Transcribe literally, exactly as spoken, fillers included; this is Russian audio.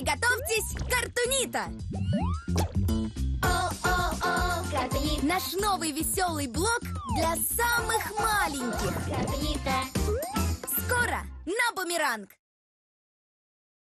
Готовьтесь, Картунита! О-о-о, Картунита. Наш новый веселый блок для самых маленьких. Картунита. Скоро на Бумеранг!